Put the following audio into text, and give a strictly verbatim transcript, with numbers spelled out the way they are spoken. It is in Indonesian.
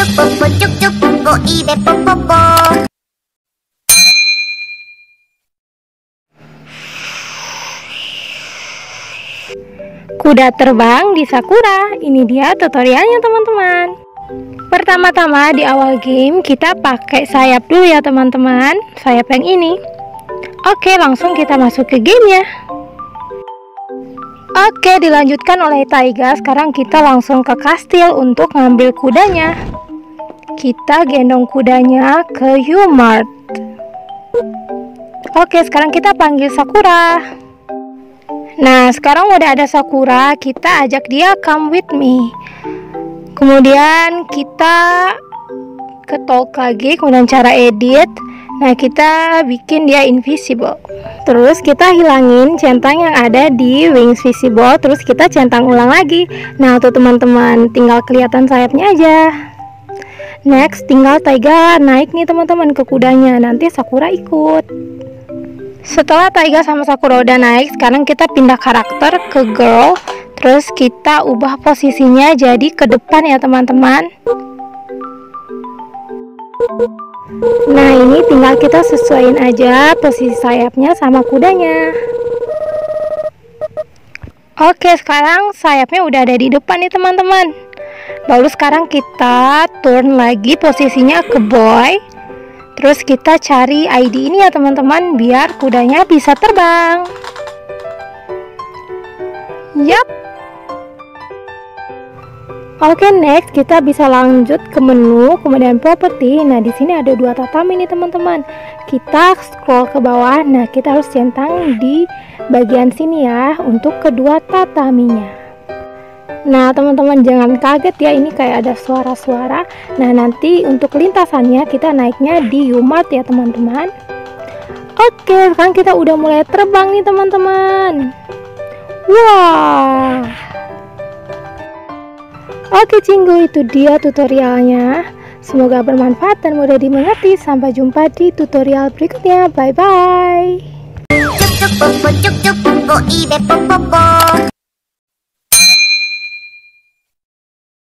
뽀뽀 쭉쭉 뽀뽀 입에 뽀뽀뽀. Kuda terbang di Sakura. Ini dia tutorialnya teman-teman. Pertama-tama di awal game kita pakai sayap dulu ya teman-teman. Sayap yang ini. Oke, langsung kita masuk ke gamenya. Oke, dilanjutkan oleh Taiga. Sekarang kita langsung ke kastil untuk ngambil kudanya. Kita gendong kudanya ke U-Mart. Oke, sekarang kita panggil Sakura. Nah, sekarang udah ada Sakura, kita ajak dia come with me. Kemudian kita ke talk lagi, kemudian cara edit. Nah, kita bikin dia invisible. Terus kita hilangin centang yang ada di wings visible. Terus kita centang ulang lagi. Nah, tuh teman-teman, tinggal kelihatan sayapnya aja. Next, tinggal Taiga naik nih teman-teman ke kudanya. Nanti Sakura ikut. Setelah Taiga sama Sakura udah naik, sekarang kita pindah karakter ke girl. Terus kita ubah posisinya jadi ke depan ya teman-teman. Nah, ini tinggal kita sesuaiin aja posisi sayapnya sama kudanya. Oke, sekarang sayapnya udah ada di depan nih teman-teman. Lalu sekarang kita turn lagi posisinya ke boy. Terus kita cari I D ini ya teman-teman, biar kudanya bisa terbang. Yap. Oke, next kita bisa lanjut ke menu, kemudian properti. Nah, di sini ada dua tatami nih teman-teman. Kita scroll ke bawah. Nah, kita harus centang di bagian sini ya untuk kedua tataminya. Nah, teman-teman jangan kaget ya, ini kayak ada suara-suara. Nah, nanti untuk lintasannya kita naiknya di U-Mart ya teman-teman. Oke, sekarang kita udah mulai terbang nih teman-teman. Wah. Oke Cinggu, itu dia tutorialnya. Semoga bermanfaat dan mudah dimengerti. Sampai jumpa di tutorial berikutnya. Bye bye. 쭉쭉 뽀뽀 쭉쭉 뽀뽀 입에 뽀뽀뽀.